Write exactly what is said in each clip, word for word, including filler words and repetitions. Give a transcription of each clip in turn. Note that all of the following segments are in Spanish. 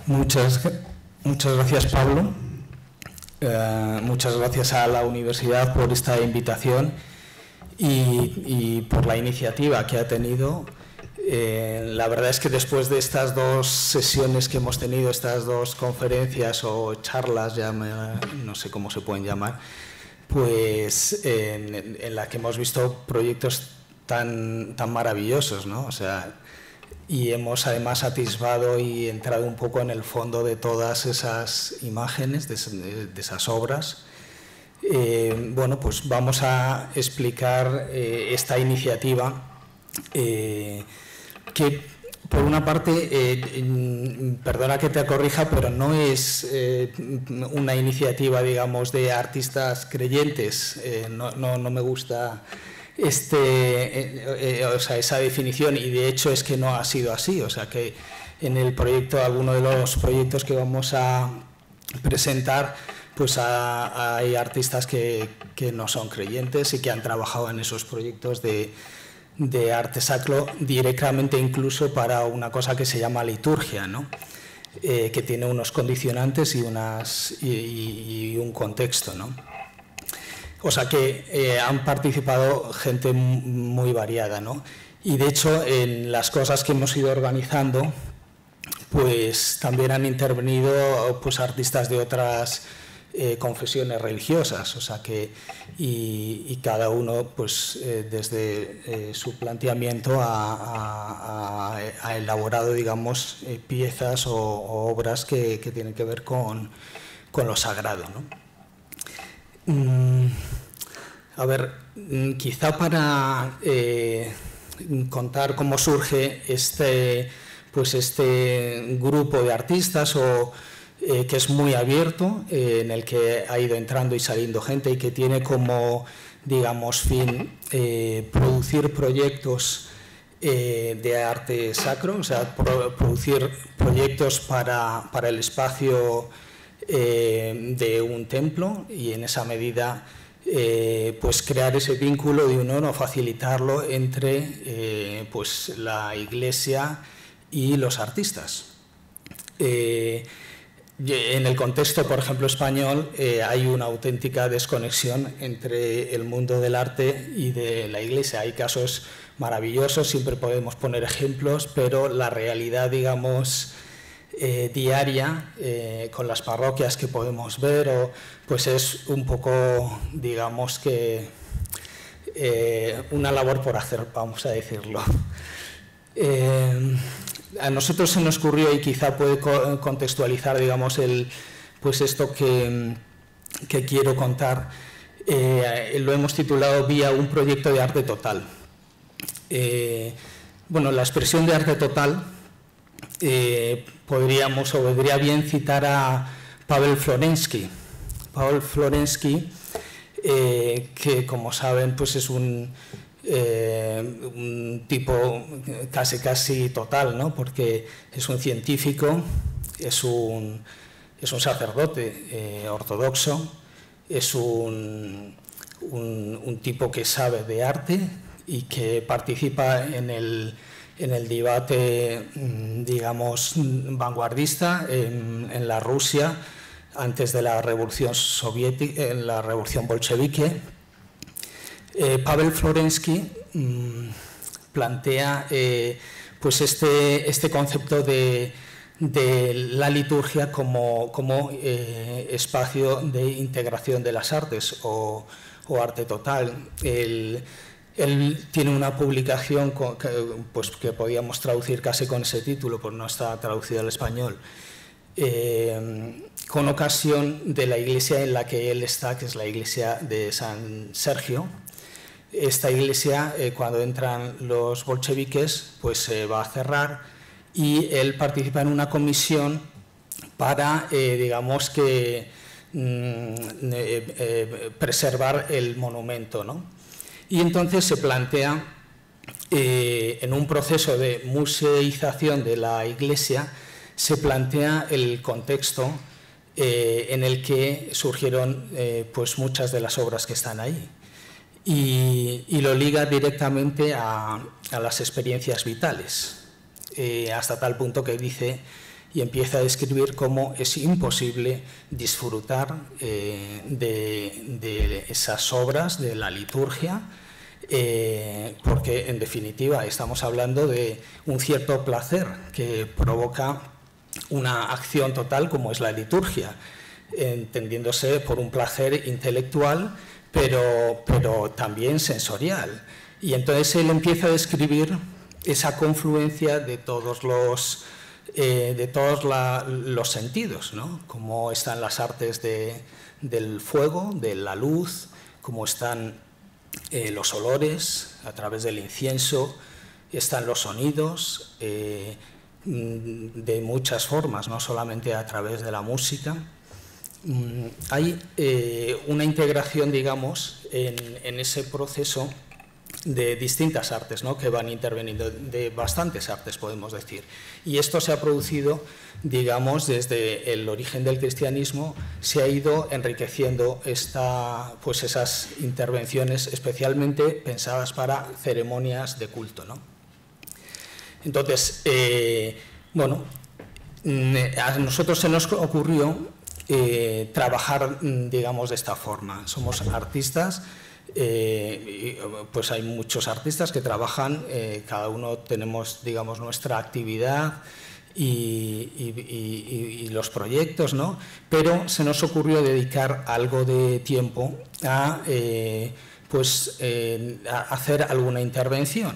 Muchas, muchas gracias, Pablo. Eh, muchas gracias a la universidad por esta invitación y, y por la iniciativa que ha tenido. Eh, la verdad es que después de estas dos sesiones que hemos tenido, estas dos conferencias o charlas, ya me, no sé cómo se pueden llamar, pues en, en la que hemos visto proyectos tan, tan maravillosos, ¿no? O sea, y hemos además atisbado y entrado un poco en el fondo de todas esas imágenes, de, de esas obras. Eh, bueno, pues vamos a explicar eh, esta iniciativa eh, que, por una parte, eh, perdona que te corrija, pero no es eh, una iniciativa, digamos, de artistas creyentes. Eh, no, no, no me gusta este, eh, eh, o sea, esa definición, y de hecho es que no ha sido así. O sea, que en el proyecto, alguno de los proyectos que vamos a presentar, pues a, hay artistas que, que no son creyentes y que han trabajado en esos proyectos de de arte sacro directamente, incluso para una cosa que se llama liturgia, ¿no? Eh, que tiene unos condicionantes y, unas, y, y un contexto, ¿no? O sea que eh, han participado gente muy variada, ¿no? Y de hecho en las cosas que hemos ido organizando, pues también han intervenido pues artistas de otras Eh, confesiones religiosas, o sea que y, y cada uno pues eh, desde eh, su planteamiento ha, ha, ha elaborado, digamos, eh, piezas o, o obras que, que tienen que ver con, con lo sagrado, ¿no? Mm, a ver, quizá para eh, contar cómo surge este pues este grupo de artistas o Eh, que es muy abierto, eh, en el que ha ido entrando y saliendo gente y que tiene como, digamos, fin eh, producir proyectos eh, de arte sacro, o sea, pro, producir proyectos para, para el espacio eh, de un templo, y en esa medida eh, pues crear ese vínculo de unión o facilitarlo entre eh, pues la Iglesia y los artistas. Eh, En el contexto, por ejemplo, español, eh, hay una auténtica desconexión entre el mundo del arte y de la Iglesia. Hay casos maravillosos, siempre podemos poner ejemplos, pero la realidad, digamos, eh, diaria, eh, con las parroquias que podemos ver, o, pues es un poco, digamos que, eh, una labor por hacer, vamos a decirlo. Eh, A nosotros se nos ocurrió, y quizá puede contextualizar, digamos, el, pues esto que, que quiero contar, eh, lo hemos titulado Vía un proyecto de arte total. Eh, bueno, la expresión de arte total eh, podríamos, o vendría bien citar a Paweł Florensky. Paweł Florensky, eh, que como saben, pues es un Eh, un tipo casi casi total, ¿no? Porque es un científico, es un, es un sacerdote eh, ortodoxo, es un, un, un tipo que sabe de arte y que participa en el, en el debate, digamos, vanguardista en, en la Rusia antes de la revolución soviética, en la revolución bolchevique. Eh, Paweł Florensky mmm, plantea eh, pues este, este concepto de, de la liturgia como, como eh, espacio de integración de las artes o, o arte total. Él, él tiene una publicación con, que, pues, que podíamos traducir casi con ese título, pues no está traducida al español, eh, con ocasión de la iglesia en la que él está, que es la iglesia de San Sergio. Esta iglesia, eh, cuando entran los bolcheviques, pues se va a cerrar, y él participa en una comisión para, eh, digamos que, mm, eh, eh, preservar el monumento, ¿no? Y entonces se plantea, eh, en un proceso de museización de la iglesia, se plantea el contexto eh, en el que surgieron eh, pues muchas de las obras que están ahí. Y, y lo liga directamente a, a las experiencias vitales, eh, hasta tal punto que dice, y empieza a describir cómo es imposible disfrutar eh, de, de esas obras, de la liturgia, eh, porque en definitiva estamos hablando de un cierto placer que provoca una acción total como es la liturgia, entendiéndose por un placer intelectual, pero, pero también sensorial. Y entonces él empieza a describir esa confluencia de todos los, eh, de todos la, los sentidos, ¿no? Cómo están las artes de, del fuego, de la luz, cómo están eh, los olores a través del incienso, están los sonidos eh, de muchas formas, no solamente a través de la música. Hay eh, una integración, digamos, en, en ese proceso de distintas artes, ¿no?, que van interveniendo, de bastantes artes, podemos decir. Y esto se ha producido, digamos, desde el origen del cristianismo, se ha ido enriqueciendo esta, pues esas intervenciones especialmente pensadas para ceremonias de culto, ¿no? Entonces, eh, bueno, a nosotros se nos ocurrió eh, trabajar, digamos, de esta forma. Somos artistas. Eh, pues hay muchos artistas que trabajan, eh, cada uno tenemos, digamos, nuestra actividad y, y, y, y los proyectos, ¿no? Pero se nos ocurrió dedicar algo de tiempo a, eh, pues, eh, a hacer alguna intervención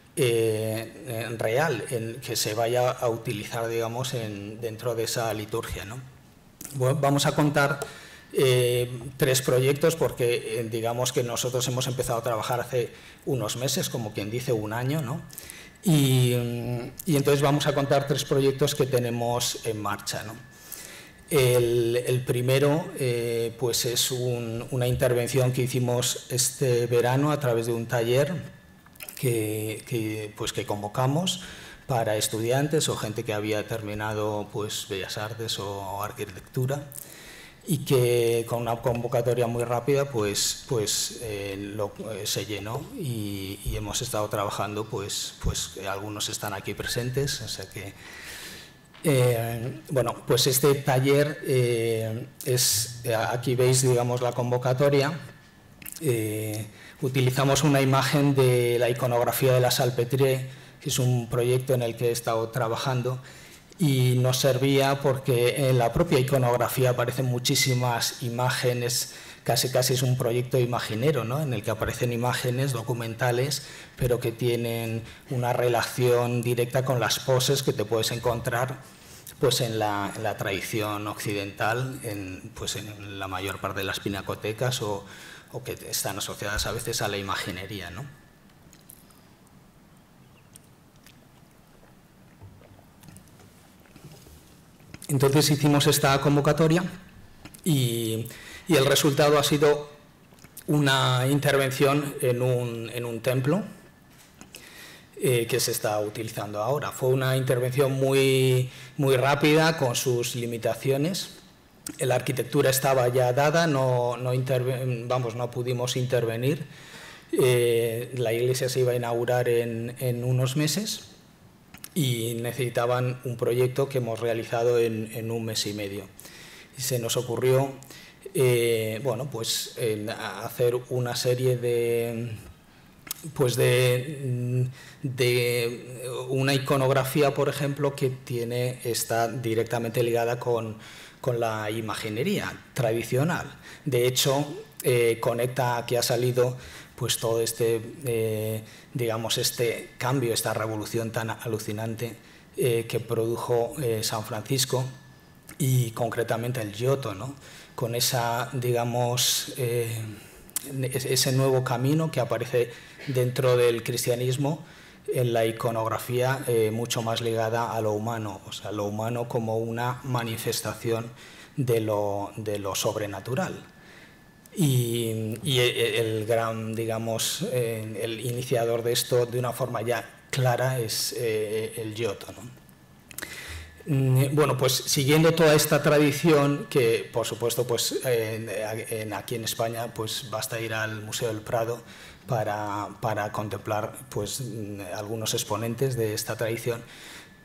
eh, real en que se vaya a utilizar, digamos, en, dentro de esa liturgia, ¿no? Bueno, vamos a contar Eh, tres proyectos porque eh, digamos que nosotros hemos empezado a trabajar hace unos meses, como quien dice un año, ¿no? Y, y entonces vamos a contar tres proyectos que tenemos en marcha, ¿no? El, el primero eh, pues es un, una intervención que hicimos este verano a través de un taller que, que, pues que convocamos para estudiantes o gente que había terminado pues, Bellas Artes o Arquitectura, y que con una convocatoria muy rápida pues, pues eh, lo, eh, se llenó y, y hemos estado trabajando, pues, pues algunos están aquí presentes, o sea que eh, bueno, pues este taller eh, es, aquí veis, digamos, la convocatoria. Eh, utilizamos una imagen de la iconografía de la Salpêtrière, que es un proyecto en el que he estado trabajando, y nos servía porque en la propia iconografía aparecen muchísimas imágenes, casi casi es un proyecto imaginero, ¿no?, en el que aparecen imágenes documentales, pero que tienen una relación directa con las poses que te puedes encontrar pues, en, la, en la tradición occidental, en, pues, en la mayor parte de las pinacotecas o, o que están asociadas a veces a la imaginería, ¿no? Entonces hicimos esta convocatoria y, y el resultado ha sido una intervención en un, en un templo eh, que se está utilizando ahora. Fue una intervención muy, muy rápida con sus limitaciones. La arquitectura estaba ya dada, no, no, vamos, no pudimos intervenir. Eh, la iglesia se iba a inaugurar en, en unos meses y necesitaban un proyecto que hemos realizado en, en un mes y medio. Y se nos ocurrió eh, bueno, pues, eh, hacer una serie de, pues de, de una iconografía, por ejemplo, que tiene, está directamente ligada con, con la imaginería tradicional. De hecho, eh, conecta, que ha salido pues todo este, eh, digamos, este cambio, esta revolución tan alucinante eh, que produjo eh, San Francisco y concretamente el Giotto, ¿no?, con esa, digamos, eh, ese nuevo camino que aparece dentro del cristianismo en la iconografía eh, mucho más ligada a lo humano, o sea, lo humano como una manifestación de lo, de lo sobrenatural. Y, y el gran, digamos, eh, el iniciador de esto de una forma ya clara es eh, el Giotto, ¿no? Bueno, pues siguiendo toda esta tradición, que por supuesto pues, eh, en, aquí en España pues, basta ir al Museo del Prado para, para contemplar pues, algunos exponentes de esta tradición,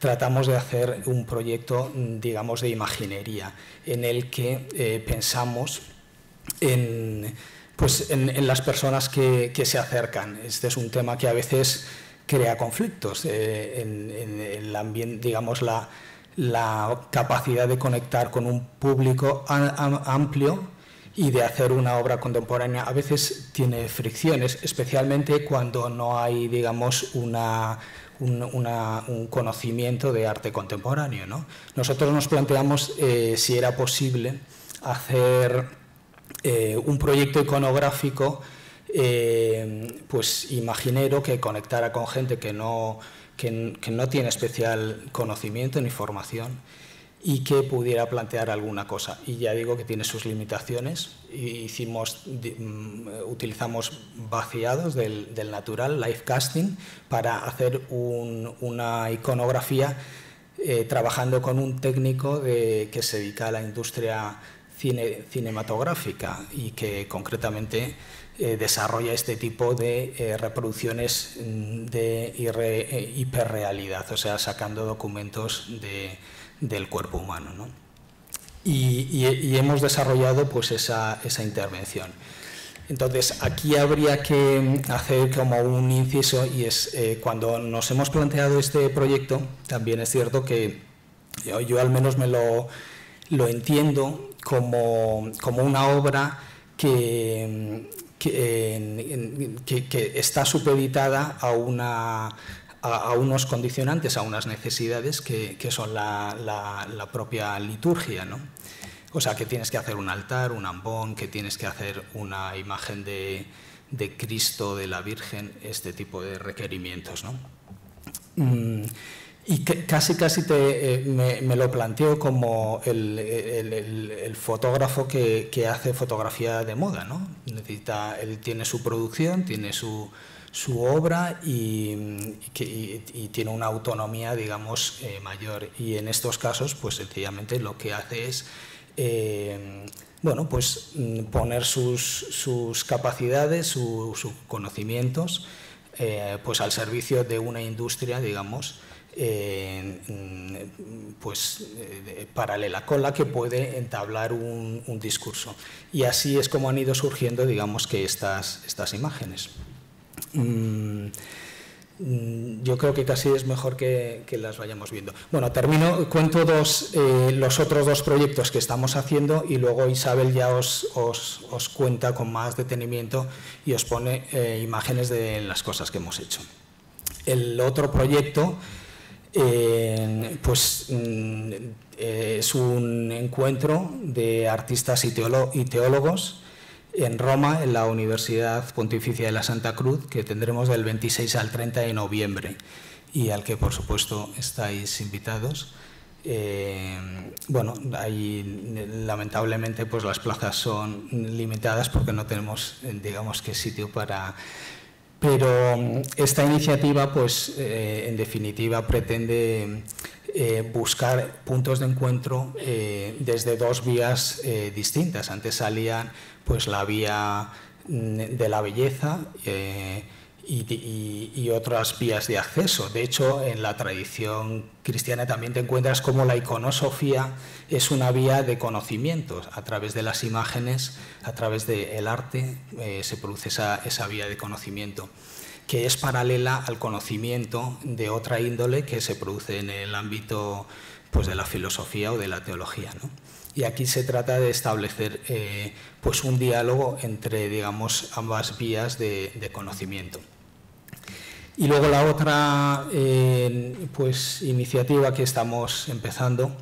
tratamos de hacer un proyecto, digamos, de imaginería, en el que eh, pensamos en, pues, en, en las personas que, que se acercan. Este es un tema que a veces crea conflictos eh, en, en el ambiente, digamos, la, la capacidad de conectar con un público amplio y de hacer una obra contemporánea. A veces tiene fricciones, especialmente cuando no hay, digamos, una... Un, una, un conocimiento de arte contemporáneo, ¿no? Nosotros nos planteamos eh, si era posible hacer eh, un proyecto iconográfico eh, pues imaginero, que conectara con gente que no, que, que no tiene especial conocimiento ni formación y que pudiera plantear alguna cosa. Y ya digo que tiene sus limitaciones. Hicimos, utilizamos vaciados del, del natural, live casting, para hacer un, una iconografía eh, trabajando con un técnico de, que se dedica a la industria cine, cinematográfica y que concretamente eh, desarrolla este tipo de eh, reproducciones de eh, hiperrealidad, o sea, sacando documentos de del cuerpo humano, ¿no? y, y, y hemos desarrollado pues esa, esa intervención. Entonces, aquí habría que hacer como un inciso, y es eh, cuando nos hemos planteado este proyecto, también es cierto que yo, yo al menos me lo, lo entiendo como, como una obra que, que, que, que está supeditada a una... a unos condicionantes, a unas necesidades que, que son la, la, la propia liturgia, ¿no? O sea, que tienes que hacer un altar, un ambón, que tienes que hacer una imagen de, de Cristo, de la Virgen, este tipo de requerimientos, ¿no? Mm, y que casi casi te, eh, me, me lo planteo como el, el, el, el fotógrafo que, que hace fotografía de moda, ¿no? Necesita, él tiene su producción, tiene su... su obra y, y, y tiene una autonomía, digamos, eh, mayor. Y en estos casos, pues sencillamente lo que hace es, eh, bueno, pues poner sus, sus capacidades, su, sus conocimientos, eh, pues al servicio de una industria, digamos, eh, pues eh, paralela, con la que puede entablar un, un discurso. Y así es como han ido surgiendo, digamos, que estas, estas imágenes. Yo creo que casi es mejor que, que las vayamos viendo. Bueno, termino, cuento dos, eh, los otros dos proyectos que estamos haciendo y luego Isabel ya os, os, os cuenta con más detenimiento y os pone eh, imágenes de las cosas que hemos hecho. El otro proyecto eh, pues, eh, es un encuentro de artistas y, teolo, y teólogos en Roma, en la Universidad Pontificia de la Santa Cruz, que tendremos del veintiséis al treinta de noviembre y al que, por supuesto, estáis invitados. Eh, bueno, ahí lamentablemente pues las plazas son limitadas porque no tenemos, digamos, que sitio para... Pero esta iniciativa, pues, eh, en definitiva, pretende eh, buscar puntos de encuentro eh, desde dos vías eh, distintas. Antes salían pues la vía de la belleza eh, y, y, y otras vías de acceso. De hecho, en la tradición cristiana también te encuentras como la iconosofía es una vía de conocimientos. A través de las imágenes, a través del arte, eh, se produce esa, esa vía de conocimiento, que es paralela al conocimiento de otra índole que se produce en el ámbito pues, de la filosofía o de la teología, ¿no? Y aquí se trata de establecer eh, pues un diálogo entre, digamos, ambas vías de, de conocimiento. Y luego la otra eh, pues, iniciativa que estamos empezando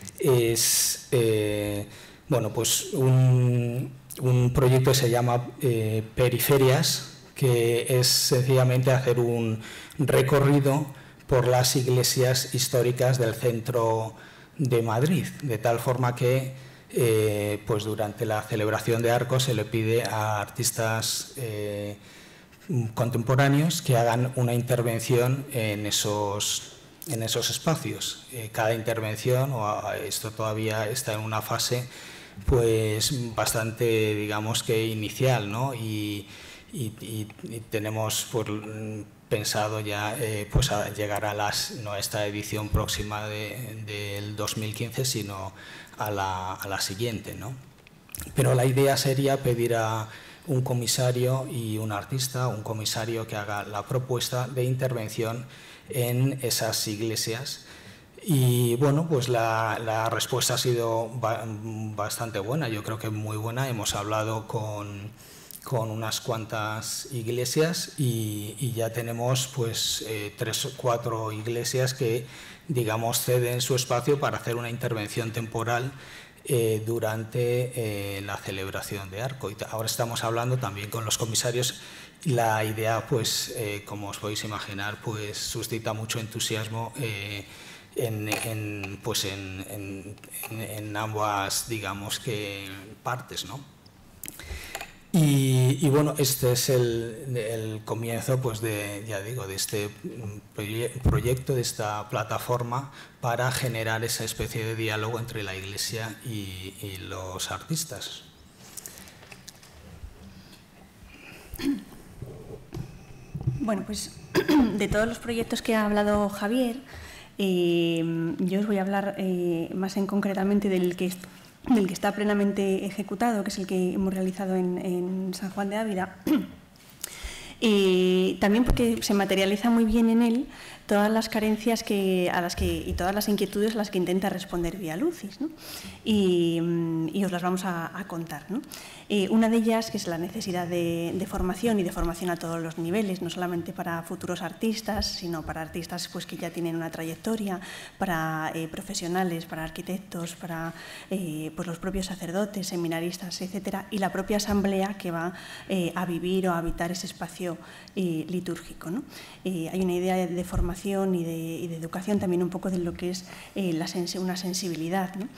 es eh, bueno, pues un, un proyecto que se llama eh, Periferias, que es sencillamente hacer un recorrido por las iglesias históricas del centro de Madrid, de tal forma que eh, pues durante la celebración de Arcos se le pide a artistas eh, contemporáneos que hagan una intervención en esos, en esos espacios. Eh, cada intervención, o esto todavía está en una fase pues bastante, digamos, que inicial, ¿no? Y, y, y, y tenemos por, pensado ya eh, pues a llegar a las, no a esta edición próxima de, del dos mil quince, sino a la, a la siguiente, ¿no? Pero la idea sería pedir a un comisario y un artista, un comisario que haga la propuesta de intervención en esas iglesias. Y bueno, pues la, la respuesta ha sido ba bastante buena, yo creo que muy buena. Hemos hablado con, con unas cuantas iglesias y, y ya tenemos pues eh, tres o cuatro iglesias que, digamos, ceden su espacio para hacer una intervención temporal Eh, durante eh, la celebración de Arco. Y ahora estamos hablando también con los comisarios. La idea, pues, eh, como os podéis imaginar, pues suscita mucho entusiasmo eh, en, en, pues en, en, en ambas, digamos, que partes, ¿no? Y, y bueno, este es el, el comienzo, pues de, ya digo, de este proyecto, de esta plataforma para generar esa especie de diálogo entre la Iglesia y, y los artistas. Bueno, pues de todos los proyectos que ha hablado Javier, eh, yo os voy a hablar eh, más en concretamente del que del que está plenamente ejecutado, que es el que hemos realizado en, en San Juan de Ávila, y también porque se materializa muy bien en él todas las carencias que, a las que, y todas las inquietudes a las que intenta responder Vía Lucis, ¿no? y, y os las vamos a, a contar, ¿no? Eh, una de ellas, que es la necesidad de, de formación y de formación a todos los niveles, no solamente para futuros artistas, sino para artistas pues, que ya tienen una trayectoria, para eh, profesionales, para arquitectos, para eh, pues, los propios sacerdotes, seminaristas, etcétera, y la propia asamblea que va eh, a vivir o a habitar ese espacio eh, litúrgico, ¿no? Eh, hay una idea de, de formación y de, y de educación también un poco de lo que es eh, la sens una sensibilidad, ¿no?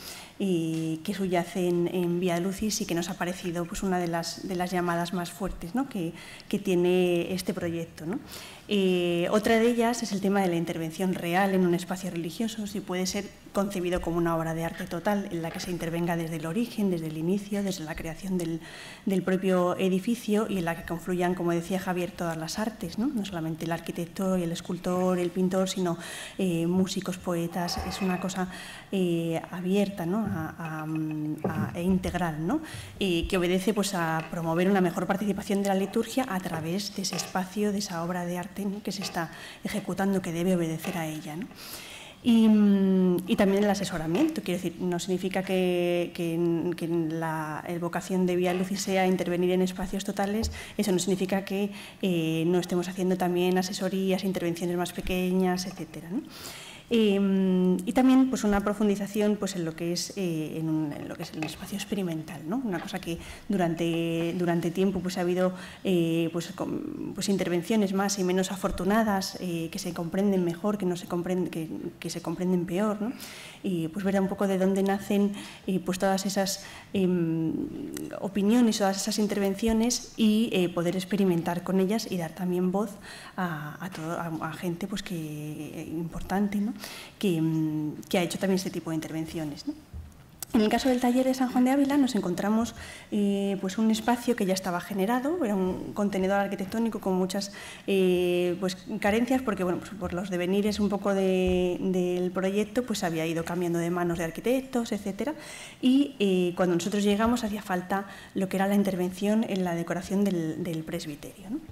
Y que subyace en, en Vía Lucis y que nos ha parecido pues, una de las, de las llamadas más fuertes, ¿no? que, que tiene este proyecto, ¿no? Eh, otra de ellas es el tema de la intervención real en un espacio religioso, si puede ser concebido como una obra de arte total en la que se intervenga desde el origen, desde el inicio, desde la creación del, del propio edificio y en la que confluyan, como decía Javier, todas las artes, no, no solamente el arquitecto y el escultor, el pintor, sino eh, músicos, poetas. Es una cosa eh, abierta, ¿no? a, a, a, e integral, ¿no? eh, que obedece pues, a promover una mejor participación de la liturgia a través de ese espacio, de esa obra de arte, ¿no? que se está ejecutando, que debe obedecer a ella, ¿no? Y, y también el asesoramiento, quiero decir, no significa que, que, que la vocación de Vía Lucis sea intervenir en espacios totales, eso no significa que eh, no estemos haciendo también asesorías, intervenciones más pequeñas, etcétera, ¿no? Eh, y también pues, una profundización pues, en, lo que es, eh, en, un, en lo que es el espacio experimental, ¿no? Una cosa que durante, durante tiempo pues, ha habido eh, pues, con, pues, intervenciones más y menos afortunadas, eh, que se comprenden mejor, que, no se, comprenden, que, que se comprenden peor, ¿no? Y pues, ver un poco de dónde nacen eh, pues, todas esas eh, opiniones, todas esas intervenciones y eh, poder experimentar con ellas y dar también voz a, a, todo, a, a gente pues, que, eh, importante, ¿no? Que, que ha hecho también este tipo de intervenciones, ¿no? En el caso del taller de San Juan de Ávila nos encontramos eh, pues un espacio que ya estaba generado, era un contenedor arquitectónico con muchas eh, pues, carencias porque bueno, pues, por los devenires un poco de, del proyecto pues había ido cambiando de manos de arquitectos, etcétera, y eh, cuando nosotros llegamos hacía falta lo que era la intervención en la decoración del, del presbiterio, ¿no?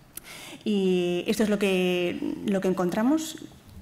Y esto es lo que, lo que encontramos.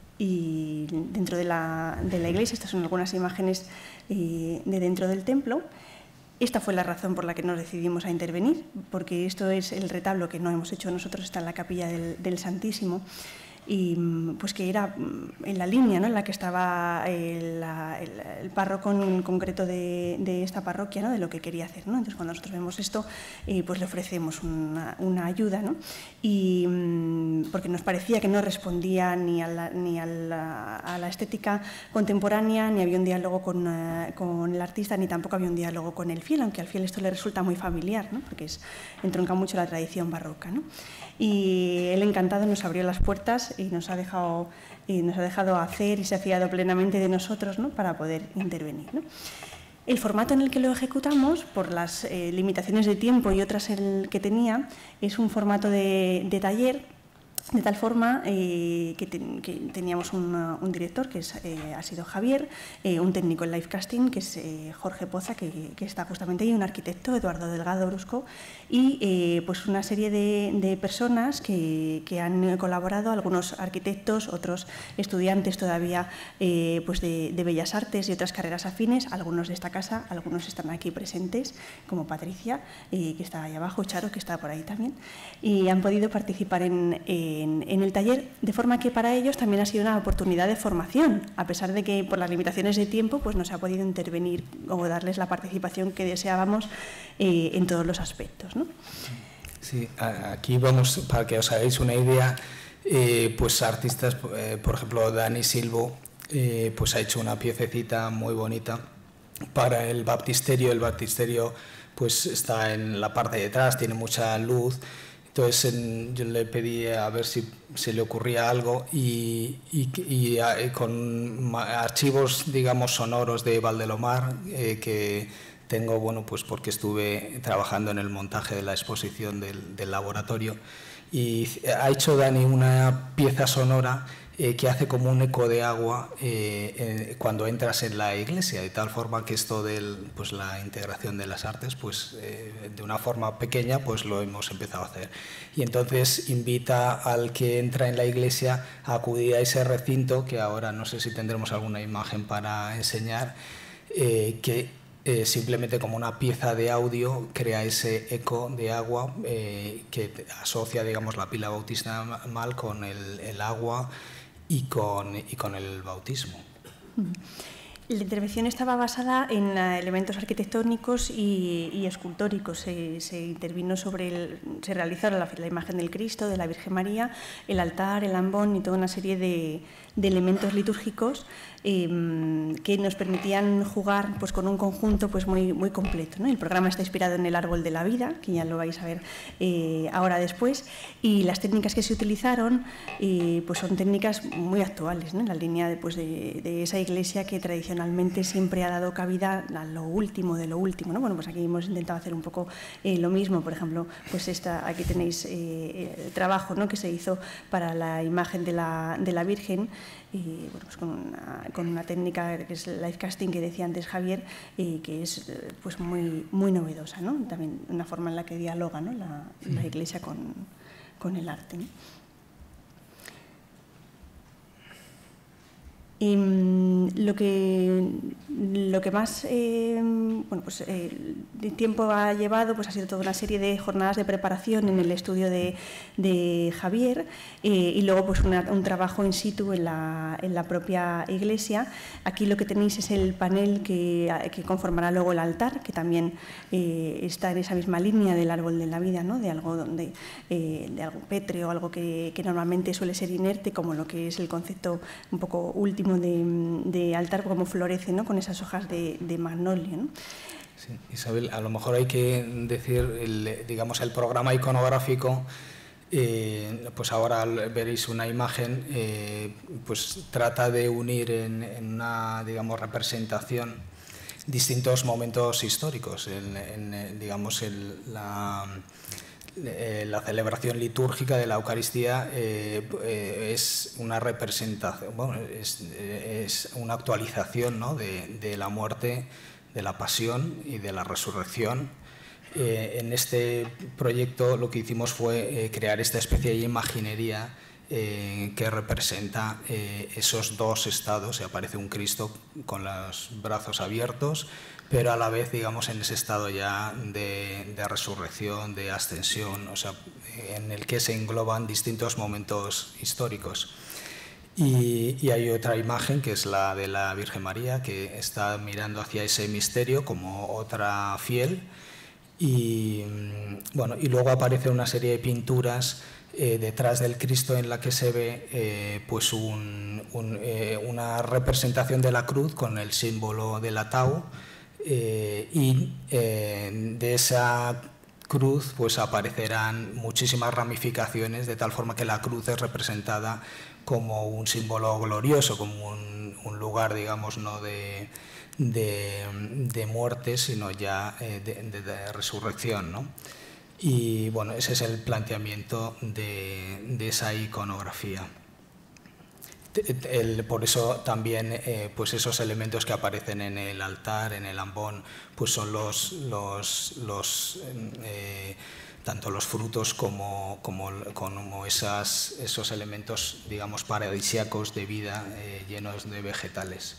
Y dentro de la, de la iglesia, estas son algunas imágenes eh, de dentro del templo. Esta fue la razón por la que nos decidimos a intervenir, porque esto es el retablo que no hemos hecho nosotros, está en la capilla del, del Santísimo, y pues que era en la línea, ¿no? en la que estaba el, el, el párroco en concreto de, de esta parroquia, ¿no? de lo que quería hacer, ¿no? Entonces, cuando nosotros vemos esto, eh, pues le ofrecemos una, una ayuda, ¿no? Y porque nos parecía que no respondía ni a la, ni a la, a la estética contemporánea, ni había un diálogo con, uh, con el artista, ni tampoco había un diálogo con el fiel, aunque al fiel esto le resulta muy familiar, ¿no? porque es, entronca mucho la tradición barroca, ¿no? Y él encantado nos abrió las puertas y nos ha dejado, y nos ha dejado hacer y se ha fiado plenamente de nosotros, ¿no? para poder intervenir, ¿no? El formato en el que lo ejecutamos, por las eh, limitaciones de tiempo y otras el que tenía, es un formato de, de taller De tal forma eh, que, ten, que teníamos un, un director, que es, eh, ha sido Javier, eh, un técnico en livecasting, que es eh, Jorge Poza, que, que está justamente ahí, un arquitecto, Eduardo Delgado Brusco, y eh, pues una serie de, de personas que, que han colaborado, algunos arquitectos, otros estudiantes todavía eh, pues de, de Bellas Artes y otras carreras afines, algunos de esta casa, algunos están aquí presentes, como Patricia, eh, que está ahí abajo, Charo, que está por ahí también, y han podido participar en... Eh, En, en el taller, de forma que para ellos también ha sido una oportunidad de formación, a pesar de que por las limitaciones de tiempo pues no se ha podido intervenir o darles la participación que deseábamos eh, en todos los aspectos, ¿no? Sí, aquí vamos, para que os hagáis una idea, eh, pues artistas, eh, por ejemplo, Dani Silvo, eh, pues ha hecho una piececita muy bonita para el baptisterio. El baptisterio pues está en la parte de atrás, tiene mucha luz. Entonces en, yo le pedí a ver si se le ocurría algo y, y, y, y con archivos, digamos, sonoros de Valdelomar eh, que tengo, bueno, pues porque estuve trabajando en el montaje de la exposición del, del laboratorio, y ha hecho Dani una pieza sonora eh, que hace como un eco de agua eh, eh, cuando entras en la iglesia, de tal forma que esto de pues, la integración de las artes, pues eh, de una forma pequeña, pues lo hemos empezado a hacer. Y entonces invita al que entra en la iglesia a acudir a ese recinto, que ahora no sé si tendremos alguna imagen para enseñar, eh, que Eh, simplemente como una pieza de audio crea ese eco de agua eh, que asocia, digamos, la pila bautismal con el, el agua y con, y con el bautismo. La intervención estaba basada en elementos arquitectónicos y, y escultóricos. Se, se intervino sobre el, se realizaron la, la imagen del Cristo, de la Virgen María, el altar, el ambón y toda una serie de, de elementos litúrgicos eh, que nos permitían jugar pues, con un conjunto pues, muy, muy completo, ¿no? El programa está inspirado en el árbol de la vida, que ya lo vais a ver eh, ahora después, y las técnicas que se utilizaron eh, pues son técnicas muy actuales, ¿no? En la línea de, pues, de, de esa iglesia que tradicionalmente siempre ha dado cabida a lo último de lo último, ¿no? Bueno, pues aquí hemos intentado hacer un poco eh, lo mismo. Por ejemplo, pues esta, aquí tenéis eh, el trabajo, ¿no? Que se hizo para la imagen de la, de la Virgen, y bueno, pues con, una, con una técnica que es el livecasting que decía antes Javier, eh, que es pues muy, muy novedosa, ¿no? También una forma en la que dialoga, ¿no? la, sí. la iglesia con, con el arte, ¿no? Y lo que, lo que más eh, bueno, pues, eh, de tiempo ha llevado pues, ha sido toda una serie de jornadas de preparación en el estudio de, de Javier eh, y luego pues, una, un trabajo in situ en la, en la propia iglesia. Aquí lo que tenéis es el panel que, que conformará luego el altar, que también eh, está en esa misma línea del árbol de la vida, ¿no? De algo donde, eh, de algo pétreo, algo que, que normalmente suele ser inerte, como lo que es el concepto un poco último De, de altar, como florece, ¿no? Con esas hojas de, de magnolia, ¿no? Sí, Isabel, a lo mejor hay que decir, el, digamos, el programa iconográfico, eh, pues ahora veréis una imagen, eh, pues trata de unir en, en una, digamos, representación distintos momentos históricos, en, en, digamos, el, la... la celebración litúrgica de la Eucaristía eh, eh, es una representación, bueno, es, es una actualización, ¿no? de, de la muerte, de la pasión y de la resurrección. Eh, en este proyecto lo que hicimos fue eh, crear esta especie de imaginería eh, que representa eh, esos dos estados. Aparece un Cristo con los brazos abiertos, pero a la vez, digamos, en ese estado ya de, de resurrección, de ascensión, o sea, en el que se engloban distintos momentos históricos. Y, y hay otra imagen, que es la de la Virgen María, que está mirando hacia ese misterio como otra fiel. Y, bueno, y luego aparece una serie de pinturas eh, detrás del Cristo en la que se ve eh, pues un, un, eh, una representación de la cruz con el símbolo del atao. Eh, y eh, de esa cruz pues aparecerán muchísimas ramificaciones, de tal forma que la cruz es representada como un símbolo glorioso, como un, un lugar, digamos, no de, de, de muerte, sino ya eh, de, de, de resurrección, ¿no? Y bueno, ese es el planteamiento de, de esa iconografía. El, por eso también eh, pues esos elementos que aparecen en el altar, en el ambón, pues son los, los, los eh, tanto los frutos como, como, como esas, esos elementos, digamos, paradisíacos de vida eh, llenos de vegetales.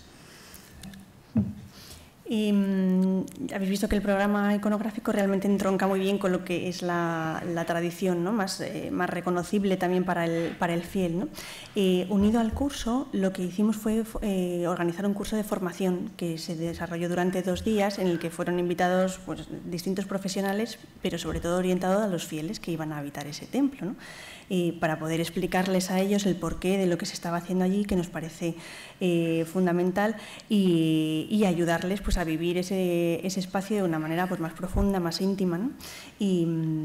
Y, um, habéis visto que el programa iconográfico realmente entronca muy bien con lo que es la, la tradición, ¿no? más, eh, más reconocible también para el, para el fiel, ¿no? Eh, unido al curso, lo que hicimos fue eh, organizar un curso de formación que se desarrolló durante dos días, en el que fueron invitados pues, distintos profesionales, pero sobre todo orientado a los fieles que iban a habitar ese templo, ¿no? Y para poder explicarles a ellos el porqué de lo que se estaba haciendo allí, que nos parece eh, fundamental, y, y ayudarles pues, a vivir ese, ese espacio de una manera pues, más profunda, más íntima, ¿no? y,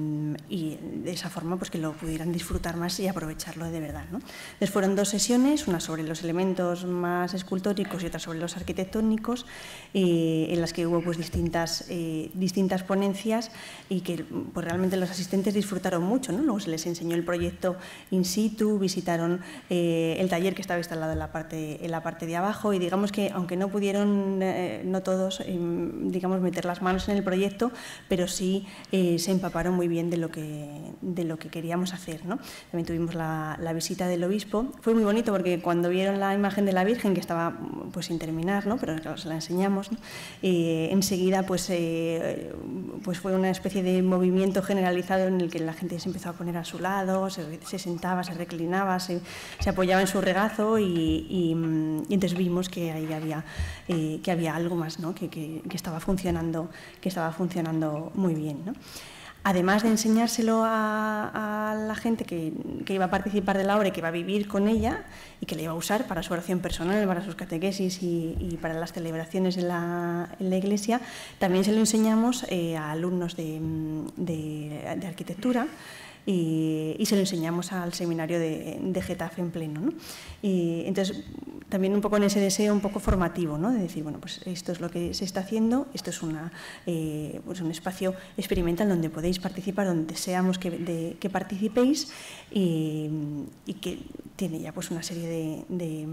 y de esa forma pues, que lo pudieran disfrutar más y aprovecharlo de verdad, ¿no? Entonces fueron dos sesiones, una sobre los elementos más escultóricos y otra sobre los arquitectónicos, eh, en las que hubo pues, distintas, eh, distintas ponencias y que pues, realmente los asistentes disfrutaron mucho, ¿no? Luego se les enseñó el proyecto in situ, visitaron eh, el taller que estaba instalado en la parte, en la parte de abajo y digamos que aunque no pudieron, eh, no todos, eh, digamos meter las manos en el proyecto, pero sí eh, se empaparon muy bien de lo que, de lo que queríamos hacer, ¿no? También tuvimos la, la visita del obispo. Fue muy bonito porque cuando vieron la imagen de la Virgen, que estaba pues sin terminar, ¿no? Pero claro, se la enseñamos, ¿no? eh, enseguida pues, eh, pues fue una especie de movimiento generalizado en el que la gente se empezó a poner a su lado, se se sentaba, se reclinaba, se, se apoyaba en su regazo y, y, y entonces vimos que ahí había, eh, que había algo más, ¿no? que, que, que, estaba funcionando, que estaba funcionando muy bien, ¿no? Además de enseñárselo a, a la gente que, que iba a participar de la obra y que iba a vivir con ella y que la iba a usar para su oración personal, para sus catequesis y, y para las celebraciones en la, en la iglesia, también se lo enseñamos eh, a alumnos de, de, de arquitectura. Y, y se lo enseñamos al seminario de, de Getafe en pleno, ¿no? Y entonces, también un poco en ese deseo un poco formativo, ¿no? De decir, bueno, pues esto es lo que se está haciendo, esto es una, eh, pues un espacio experimental donde podéis participar, donde deseamos que, de, que participéis y, y que tiene ya pues una serie de, de,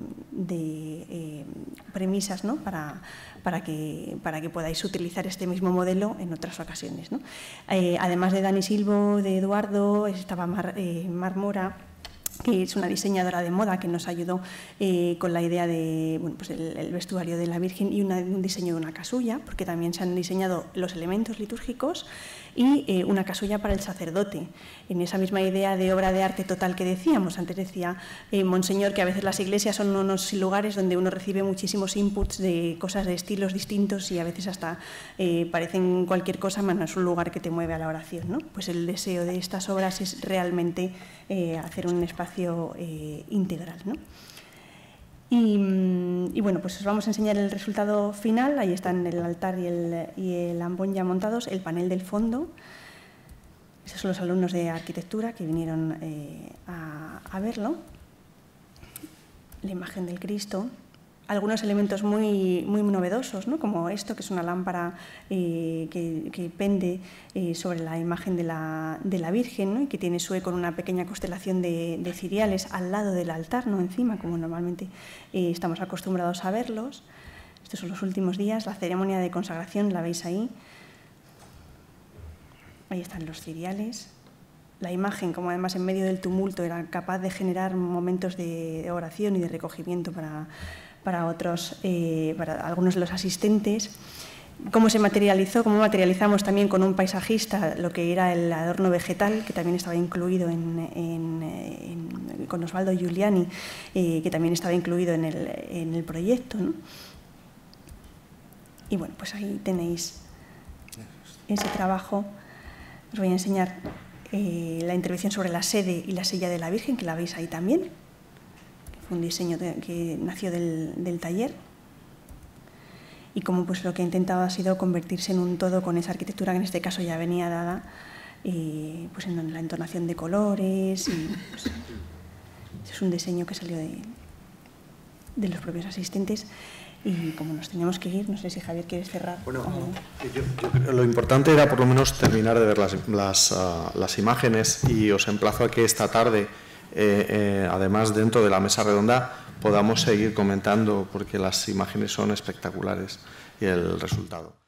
de eh, premisas, ¿no? para, para, que, para que podáis utilizar este mismo modelo en otras ocasiones, ¿no? Eh, además de Dani Silvo, de Eduardo, estaba Mar, eh, Mar Mora, que es una diseñadora de moda que nos ayudó eh, con la idea de bueno, pues el, el vestuario de la Virgen y una, un diseño de una casulla, porque también se han diseñado los elementos litúrgicos y eh, una casulla para el sacerdote, en esa misma idea de obra de arte total que decíamos. Antes decía eh, Monseñor que a veces las iglesias son unos lugares donde uno recibe muchísimos inputs de cosas de estilos distintos y a veces hasta eh, parecen cualquier cosa, pero no es un lugar que te mueve a la oración, ¿no? Pues el deseo de estas obras es realmente eh, hacer un espacio eh, integral, ¿no? Y, y bueno, pues os vamos a enseñar el resultado final. Ahí están el altar y el, y el ambón ya montados, el panel del fondo. Estos son los alumnos de arquitectura que vinieron eh, a, a verlo. La imagen del Cristo. Algunos elementos muy, muy novedosos, ¿no? Como esto, que es una lámpara eh, que, que pende eh, sobre la imagen de la, de la Virgen, ¿no? Y que tiene su eco en una pequeña constelación de, de ciriales al lado del altar, no encima, como normalmente eh, estamos acostumbrados a verlos. Estos son los últimos días, la ceremonia de consagración, la veis ahí. Ahí están los ciriales. La imagen, como además en medio del tumulto era capaz de generar momentos de oración y de recogimiento para... para otros, eh, para algunos de los asistentes. Cómo se materializó, cómo materializamos también con un paisajista lo que era el adorno vegetal, que también estaba incluido en, en, en, con Osvaldo Giuliani, eh, que también estaba incluido en el, en el proyecto, ¿no? Y bueno, pues ahí tenéis ese trabajo. Os voy a enseñar eh, la intervención sobre la sede y la silla de la Virgen, que la veis ahí también. Un diseño de, que nació del, del taller y como pues lo que ha intentado ha sido convertirse en un todo con esa arquitectura que en este caso ya venía dada eh, pues en la entonación de colores y pues, es un diseño que salió de, de los propios asistentes. Y como nos tenemos que ir, no sé si Javier quieres cerrar. Bueno, yo, yo creo, lo importante era por lo menos terminar de ver las, las, uh, las imágenes, y os emplazo a que esta tarde, eh, eh, además dentro de la mesa redonda, podamos seguir comentando, porque las imágenes son espectaculares y el resultado.